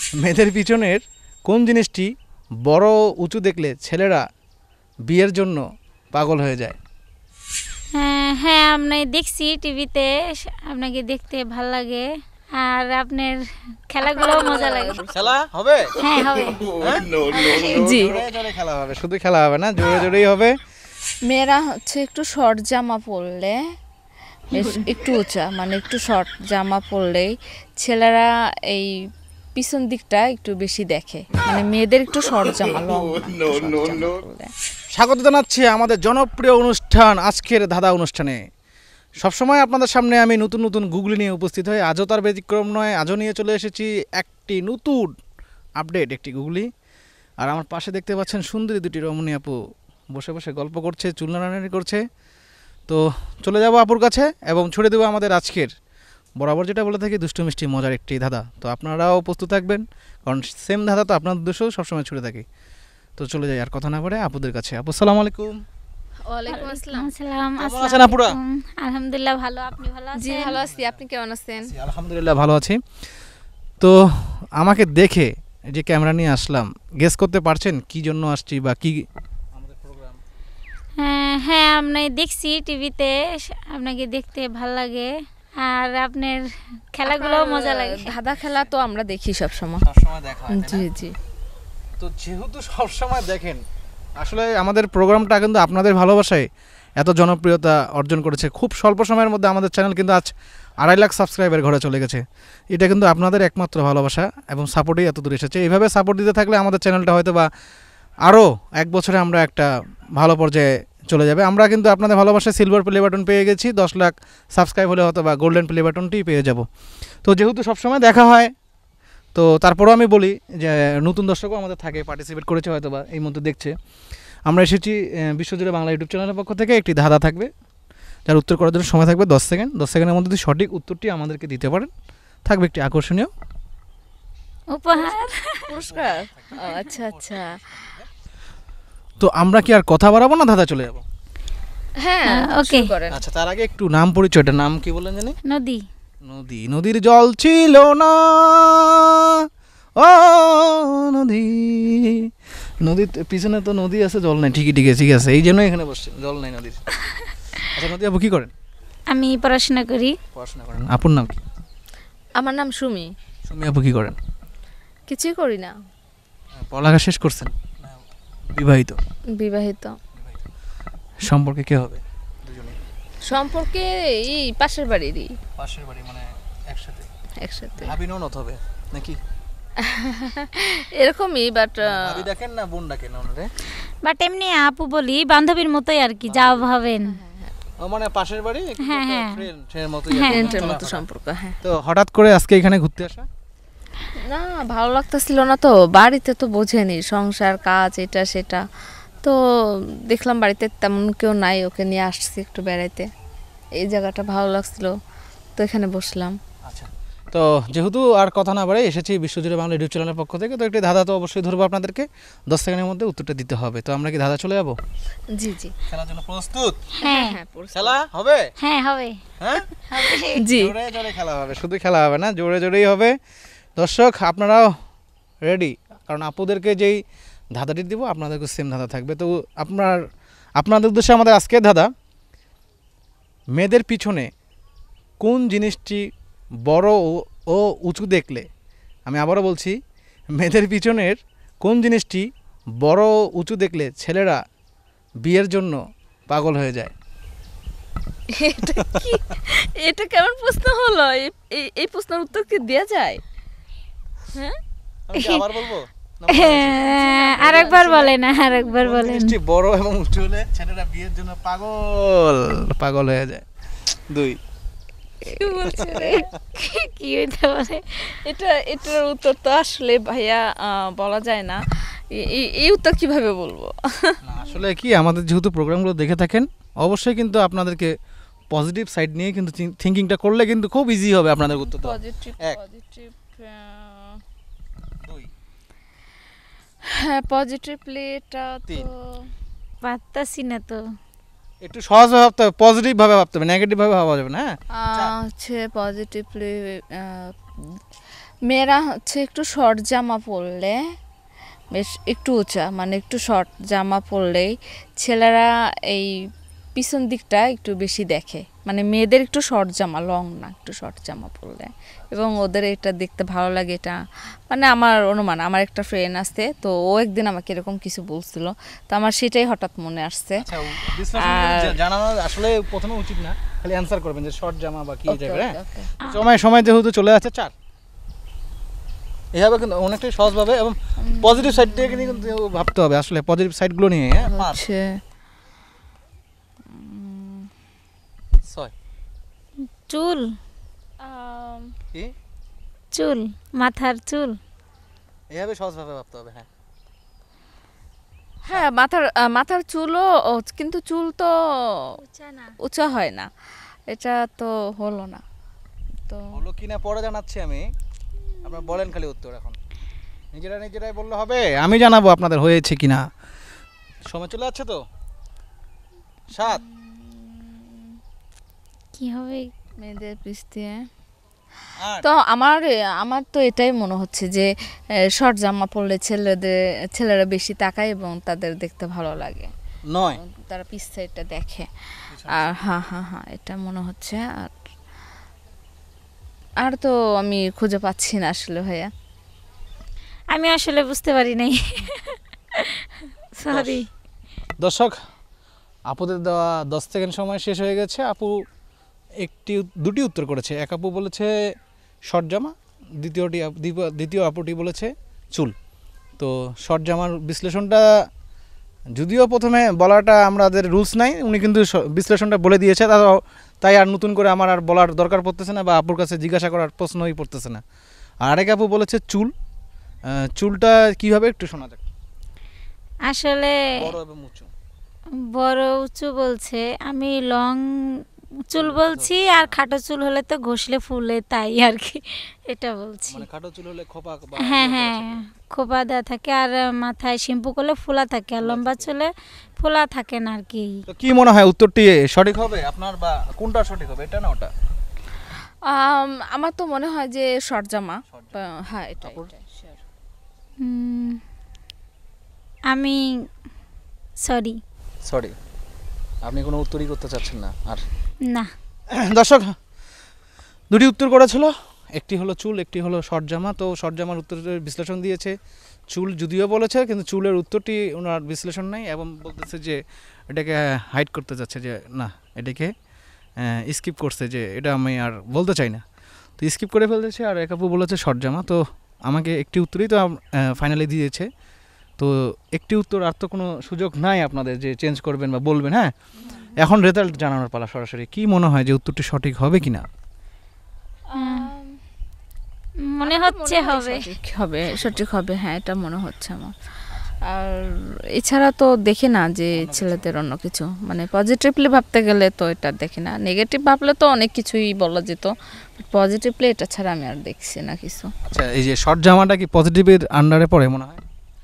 মেয়েদের পিছনের কোন জিনিসটি বড় উঁচু দেখলে ছেলেরা বিয়ের জন্য পাগল হয়ে যায়? হ্যাঁ হ্যাঁ, আমি দেখছি টিভিতে, আপনাকে দেখতে ভাল লাগে আর আপনার খেলাগুলো মজা লাগে। খেলা হবে? হ্যাঁ হবে। জি, জোরে জোরে খেলা হবে, শুধু খেলা হবে না, জোরে জোরেই হবে। মেয়েরা হচ্ছে একটু শর্ট জামা পরলে, একটু উঁচা মানে একটু শর্ট জামা পরলেই ছেলেরা এই পিছন দিকটা একটু বেশি দেখে, মানে মেয়েদের একটু শর্ট জামা লং পরলে। স্বাগত জানাচ্ছি আমাদের জনপ্রিয় অনুষ্ঠান আজকের ধাঁধা অনুষ্ঠানে। সবসময় আপনাদের সামনে আমি নতুন নতুন গুগলি নিয়ে উপস্থিত হই। আজও তার ব্যতিক্রম নয়, আজও নিয়ে চলে এসেছি একটি নতুন আপডেট, একটি গুগলি। আর আমার পাশে দেখতে পাচ্ছেন সুন্দরী দুটি রমণী আপু বসে বসে গল্প করছে, চুল নাড়ানাড়ি করছে। তো চলে যাব আপুর কাছে এবং ছুড়ে দেবো আমাদের আজকের বরাবর যেটা বলে থাকি দুষ্টু মিষ্টি মজার একটি ধাঁধা। তো আপনারাও প্রস্তুত থাকবেন, কারণ সেম ধাঁধা তো আপনাদের উদ্দেশ্যেও সবসময় ছুড়ে থাকি। তো চলে যাই আর কথা না বলে আপুদের কাছে। আপু আসসালামু আলাইকুম। ওয়ালাইকুম আসসালাম। আসসালাম। কেমন আছেন আপুরা? আলহামদুলিল্লাহ ভালো, আপনি ভালো আছেন? জি ভালো আছি, আপনি কেমন আছেন? আলহামদুলিল্লাহ ভালো আছি। তো আমাকে দেখে যে ক্যামেরা নিয়ে আসলাম, গেস করতে পারছেন কি জন্য আসছি বা কি আমাদের প্রোগ্রাম? হ্যাঁ হ্যাঁ, আমি দেখছি টিভিতে, আপনাকে দেখতে ভাল লাগে আর আপনার খেলাগুলো মজা লাগে। ধাঁধা খেলা তো আমরা দেখি সব সময়। সবসময় দেখা হয়, তাই জি না? জি। তো যেহেতু সবসময় দেখেন, আসলে আমাদের প্রোগ্রামটা কিন্তু আপনাদের ভালোবাসায় এত জনপ্রিয়তা অর্জন করেছে। খুব স্বল্প সময়ের মধ্যে আমাদের চ্যানেল কিন্তু আজ 2.5 লাখ সাবস্ক্রাইবার ঘরে চলে গেছে। এটা কিন্তু আপনাদের একমাত্র ভালোবাসা এবং সাপোর্টেই এত দূর এসেছে। এইভাবে সাপোর্ট দিতে থাকলে আমাদের চ্যানেলটা হয়তো বা আরও 1 বছরে আমরা একটা ভালো পর্যায়ে চলে যাবে। আমরা কিন্তু আপনাদের ভালোবাসায় সিলভার প্লে বাটন পেয়ে গেছি, 10 লাখ সাবস্ক্রাইব হলে হয়তো বা গোল্ডেন প্লে বাটনটি পেয়ে যাব। তো যেহেতু সবসময় দেখা হয়, তো তারপরেও আমি বলি যে নতুন দর্শকও আমাদের থাকে, পার্টিসিপেট করেছে হয়তো বা এই মধ্যে দেখছে। আমরা এসেছি বিশ্বজুড়ে বাংলা ইউটিউব চ্যানেলের পক্ষ থেকে। একটি ধাঁধা থাকবে, যার উত্তর করার জন্য সময় থাকবে 10 সেকেন্ড। 10 সেকেন্ডের মধ্যে যদি সঠিক উত্তরটি আমাদেরকে দিতে পারেন, থাকবে একটি আকর্ষণীয় উপহার। পুরস্কার। আচ্ছা আচ্ছা। তো আমরা কি আর কথা বাড়াবো না, ধাঁধা চলে যাবো? হ্যাঁ ওকে। শুরু করেন। আচ্ছা, তার আগে একটু নাম পরিচয়টা, নাম কি বললেন জানি? নদী। নদী। নদীর জল ছিল না, ও নদী। নদীর পিছনে তো নদী আছে, জল নাই। ঠিকই ঠিক আছে, ঠিক আছে, এই জন্যই এখানে বসছেন, জল নাই নদীর। আচ্ছা নদী আপু কি করেন? আমি পড়াশোনা করি। পড়াশোনা করেন। আপুর নাম কি? আমার নাম সুমি। সুমি আপু কি করেন? কিছুই করি না। পড়ালেখা শেষ করছেন? বিবাহিত? বিবাহিত। সম্পর্কে কে হবে দুজনে? সম্পর্কে এই পাশের বাড়িরই। পাশের বাড়ি মানে একসাথে? একসাথে। ভাবি ননদ হবে নাকি? এরকমই, বাট ভাবি ডাকেন না বোন ডাকেন ওনারে? বাট এমনি আপু বলি, বান্ধবীর মতোই আর কি, যা ভাবেন। ও মানে পাশের বাড়ি, হ্যাঁ, হ্যাঁ। ফ্রেন্ডের মতোই। ফ্রেন্ডের মতো সম্পর্ক। হ্যাঁ। তো হঠাৎ করে আজকে এখানে ঘুরতে আসা? না, ভালো লাগতেছিল না তো, বাড়িতে তো বোঝেনি সংসার কাজ এটা সেটা, তো দেখলাম বাড়িতে তেমন কেউ নাই, ওকে নিয়ে আসছি একটু বেড়াইতে। এই জায়গাটা ভালো লাগছিল তো এখানে বসলাম। আচ্ছা, তো যেহেতু আর কথা না বাড়ে এসেছি বিশ্বজুড়ে বাংলা ইউটিউব চ্যানেলের পক্ষ থেকে, তো একটি ধাঁধা তো অবশ্যই ধরবো আপনাদেরকে। 10 সেকেন্ডের মধ্যে উত্তরটা দিতে হবে। তো আমরা কি ধাঁধা চলে যাবো? জি জি। খেলার জন্য প্রস্তুত? হ্যাঁ হ্যাঁ খেলা হবে? হ্যাঁ হবে। হ্যাঁ জি। জোরে জোরে খেলা হবে, শুধু খেলা হবে না, জোরে জোরেই হবে। দর্শক আপনারাও রেডি? কারণ আপুদেরকে যেই ধাঁধাটি দিব আপনাদেরকে সেম ধাঁধা থাকবে। তো আপনাদের উদ্দেশ্যে আমাদের আজকের ধাঁধা, মেয়েদের পিছনে কোন জিনিসটি বড় ও উঁচু দেখলে, আমি আবারও বলছি, মেয়েদের পিছনের কোন জিনিসটি বড় ও উঁচু দেখলে ছেলেরা বিয়ের জন্য পাগল হয়ে যায়? এটা কি, এটা কেমন প্রশ্ন হলো? এই প্রশ্নের উত্তর কি দেয়া যায়? হ্যাঁ, আমি কি আবার বলবো? আরেকবার বলেন, আরেকবার কোন বলেন। জিনিসটি বড় এবং উঁচু হলে ছেলেরা বিয়ের জন্য পাগল হয়ে যায়? 2। কি বলছে রে? কি হইতে পারে? এটার উত্তর তো আসলে ভাইয়া বলা যায় না। এই উত্তর কিভাবে বলবো? না, আসলে কি, আমাদের যেহেতু প্রোগ্রামগুলো দেখে থাকেন, অবশ্যই কিন্তু আপনাদেরকে পজিটিভ সাইড নিয়ে কিন্তু থিঙ্কিংটা করলে কিন্তু খুব ইজি হবে আপনাদের উত্তর দেওয়া। পজিটিভ 1, পজিটিভ 2, হ্যাঁ, পজিটিভলি এটা তো 3। পারতাছি না তো। একটু সহজভাবে ভাবতে হবে, পজিটিভভাবে ভাবতে হবে, নেগেটিভভাবে ভাবা যাবে না। হ্যাঁ, হচ্ছে পজিটিভলি মেয়েরা হচ্ছে একটু শর্ট জামা পরলে বেশ একটু উঁচা মানে একটু শর্ট জামা পরলেই ছেলেরা এই পিছন দিকটা একটু বেশি দেখে, মানে মেয়েদের একটু শর্ট জামা, লং না, একটু শর্ট জামা পরলে এবং ওদের এটা দেখতে ভালো লাগে। এটা মানে আমার অনুমান, আমার একটা ফ্রেন্ড আছে তো ও একদিন আমাকে এরকম কিছু বলছিল, তো আমার সেটাই হঠাৎ মনে আসছে। জানানো আসলে প্রথমে উচিত না, খালি অ্যানসার করবেন যে শর্ট জামা বা কি টাইপের। সময় যেহেতু চলে আছে 4, এভাবে কিন্তু অনেকটাই সহজভাবে এবং পজিটিভ সাইড থেকে কিন্তু ভাবতে হবে, আসলে পজিটিভ সাইডগুলো নিয়ে। হচ্ছে 6 চুল, কি চুল, মাথার চুল। এভাবে সহজভাবে ভাবতে হবে। হ্যাঁ হ্যাঁ, মাথার চুলও, কিন্তু চুল তো উঁচা হয় না, এটা তো হলো না। তো হলো কিনা পরে জানাচ্ছি আমি, আপনারা বলেন খালি উত্তর। এখন নিজেরাই বললে হবে, আমি জানাবো আপনাদের হয়েছে কিনা। সময় চলে যাচ্ছে তো। 7 কি হবে মেয়েদের পিছ দিয়ে? 8 তো আমার তো এটাই মনে হচ্ছে যে শর্ট জামা পরলে ছেলেরা বেশি তাকায় এবং তাদের দেখতে ভালো লাগে, 9 তারা পিছ সাইডটা দেখে। আর হ্যাঁ এটা মনে হচ্ছে। আর তো আমি খুঁজে পাচ্ছি না আসলে ভাইয়া, আমি আসলে বুঝতে পারি নাই, সরি। দর্শক, আপুদের দেওয়া 10 সেকেন্ড সময় শেষ হয়ে গেছে। আপু দুটি উত্তর করেছে। এক আপু বলেছে শর্ট জামা, দ্বিতীয় আপুটি বলেছে চুল। তো শর্ট জামার বিশ্লেষণটা যদিও প্রথমে বলাটা আমাদের রুলস নাই, উনি কিন্তু বিশ্লেষণটা বলে দিয়েছে, তাই আর নতুন করে আমার আর বলার দরকার পড়তেছে না বা আপুর কাছে জিজ্ঞাসা করার প্রশ্নই পড়তেছে না। আর আরেক আপু বলেছে চুল। চুলটা কীভাবে একটু শোনা যাক। আসলে বড় এবং উঁচু, বড় উঁচু বলছে, আমি লং চুল বলছি, আর খাটো চুল হলে তো ঘষলে ফুলে, তাই আর কি এটা বলছি। মানে খাটো চুল হলে খোপা বা হ্যাঁ খোপা দেওয়া থাকে, আর মাথায় শ্যাম্পু করলে ফোলা থাকে, আর লম্বা চুলে ফোলা থাকে না আর কি। তো কি মনে হয় উত্তরটি সঠিক হবে আপনার, বা কোনটা সঠিক হবে, এটা না ওটা? আমার তো মনে হয় যে শর্ট জামা। হ্যাঁ এটা আমি সরি, আপনি কোনো উত্তরই করতে চাচ্ছেন না আর? না। দর্শক, দুটি উত্তর করেছিল, একটি হলো চুল, একটি হলো শর্ট জামা। তো শর্ট জামার উত্তরের বিশ্লেষণ দিয়েছে চুল, যদিও বলেছে, কিন্তু চুলের উত্তরটি ওনার বিশ্লেষণ নাই এবং বলতেছে যে এটাকে হাইড করতে চাচ্ছে, যে না এটাকে স্কিপ করছে, যে এটা আমি আর বলতে চাই না, তো স্কিপ করে ফেলতেছে। আর এক আপু বলেছে শর্ট জামা। তো আমাকে একটি উত্তরই তো ফাইনালি দিয়েছে, তো একটি উত্তর, আর তো কোনো সুযোগ নাই আপনাদের যে চেঞ্জ করবেন বা বলবেন। হ্যাঁ, এখন রেজাল্ট জানানোর পালা সরাসরি। কি মনে হয় যে উত্তরটি সঠিক হবে কিনা? মনে হচ্ছে সঠিক হবে। হ্যাঁ এটা মনে হচ্ছে আমার। আর এছাড়া তো দেখি না যে ছেলেদের অন্য কিছু, মানে পজিটিভলি ভাবতে গেলে তো এটা দেখি না, নেগেটিভ ভাবলে তো অনেক কিছুই বলা যেত, পজিটিভলি এটা ছাড়া আমি আর দেখছি না কিছু। আচ্ছা, এই যে শর্ট জামাটা কি পজিটিভের আন্ডারে পড়ে মনে হয়?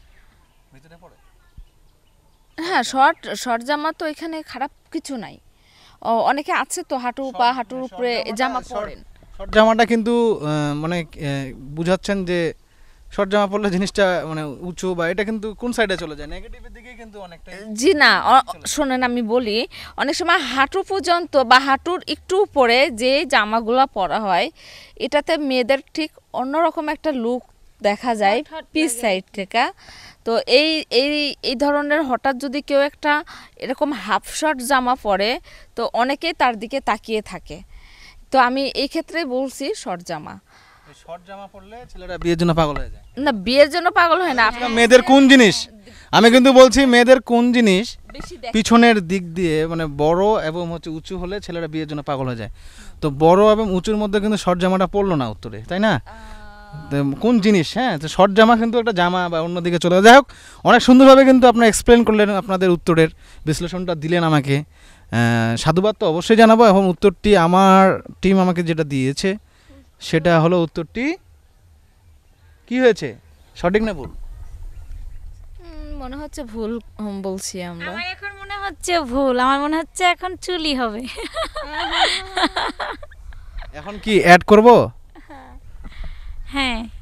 হ্যাঁ, শর্ট জামা তো এখানে খারাপ কিছু নাই। অনেকে আছে তো হাঁটুর উপরে জামা পরেন। শর্ট জামাটা কিন্তু মানে বুঝাচ্ছেন যে শর্ট জামা পরলে জিনিসটা মানে উঁচু, বা এটা কিন্তু কোন সাইডে চলে যায়, নেগেটিভের দিকে কিন্তু অনেকটা। জি না, শোনেন আমি বলি, অনেক সময় হাঁটু পর্যন্ত বা হাঁটুর একটু উপরে যে জামাগুলো পরা হয়, এটাতে মেয়েদের ঠিক অন্যরকম একটা লুক দেখা যায় পিস সাইড থেকে। তো এই ধরনের হঠাৎ যদি কেউ একটা এরকম হাফ শর্ট জামা পরে, তো অনেকেই তার দিকে তাকিয়ে থাকে। তো আমি এই ক্ষেত্রে বলছি শর্ট জামা পরলে ছেলেরা বিয়ের জন্য পাগল হয়ে যায়। না, বিয়ের জন্য পাগল হয় না। মেয়েদের কোন জিনিস, আমি কিন্তু বলছি মেয়েদের কোন জিনিস পিছনের দিক দিয়ে মানে বড় এবং হচ্ছে উঁচু হলে ছেলেরা বিয়ের জন্য পাগল হয়ে যায়। তো বড় এবং উঁচুর মধ্যে কিন্তু শর্ট জামাটা পড়লো না উত্তরে, তাই না? কোন জিনিস? হ্যাঁ, তো শর্ট জামা কিন্তু একটা জামা বা অন্যদিকে চলে যাই হোক, অনেক সুন্দরভাবে কিন্তু আপনারা এক্সপ্লেন করলেন, আপনাদের উত্তরের বিশ্লেষণটা দিলেন আমাকে। সাধুবাদ তো অবশ্যই জানাবো। এবং উত্তরটি আমার টিম আমাকে যেটা দিয়েছে সেটা হলো, উত্তরটি কি হয়েছে, সঠিক না ভুল? মনে হচ্ছে ভুল বলছি আমরা। আমার এখন মনে হচ্ছে ভুল, আমার মনে হচ্ছে এখন চুলই হবে। এখন কি অ্যাড করব? হ্যাঁ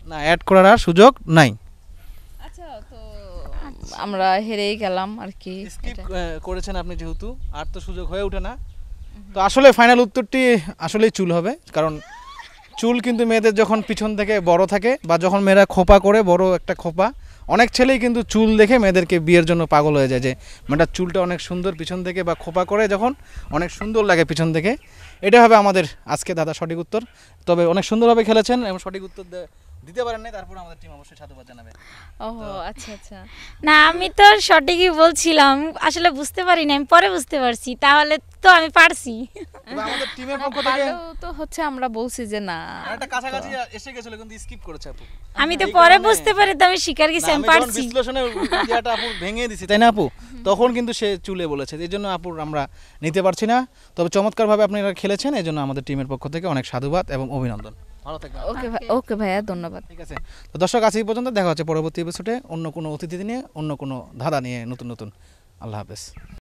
না, অ্যাড করার আর সুযোগ নাই। আচ্ছা, তো আমরা হেরেই গেলাম আর কি। স্কিপ করেছেন আপনি যেহেতু, আর তো সুযোগ হয়ে ওঠে না। তো আসলে ফাইনাল উত্তরটি আসলেই চুল হবে, কারণ চুল কিন্তু মেয়েদের যখন পিছন থেকে বড় থাকে বা যখন মেয়েরা খোপা করে বড় একটা খোপা, অনেক ছেলেই কিন্তু চুল দেখে মেয়েদেরকে বিয়ের জন্য পাগল হয়ে যায়, যে মেয়েটার চুলটা অনেক সুন্দর পিছন থেকে বা খোপা করে যখন অনেক সুন্দর লাগে পিছন থেকে। এটা হবে আমাদের আজকে দাদা সঠিক উত্তর। তবে অনেক সুন্দরভাবে খেলেছেন এবং সঠিক উত্তর দিতে পারেন নাই, তারপর আমাদের টিম অবশ্যই সাধুবাদ জানাবে। ওহো, আচ্ছা আচ্ছা। না, আমি তো সঠিকই বলছিলাম, আসলে বুঝতে পারিনি, আমি পরে বুঝতে পারছি, তাহলে তো আমি পারছি। তবে আমাদের টিমের পক্ষ থেকে ভালো তো হচ্ছে, আমরা বলছি যে না, একটা কাছাকাছি এসে গেছিল কিন্তু স্কিপ করেছে আপু। আমি তো পরে বুঝতে পারি, তো আমি স্বীকার গেছি আমি পারছি। বিশ্লেষণে ইয়েটা আপু ভেঙে দিছি, তাই না আপু? তখন কিন্তু সে চুলে বলেছে, এই জন্য আপুর আমরা নিতে পারছি না। তবে চমৎকারভাবে আপনারা খেলেছেন, এই জন্য আমাদের টিমের পক্ষ থেকে অনেক সাধুবাদ এবং অভিনন্দন। ভালো থাকবেন। ওকে ভাইয়া, ধন্যবাদ। ঠিক আছে, তো দর্শক আজ এই পর্যন্ত, দেখা হচ্ছে পরবর্তী এপিসোডে অন্য কোনো অতিথি নিয়ে, অন্য কোনো ধাঁধা নিয়ে, নতুন নতুন। আল্লাহ হাফেজ।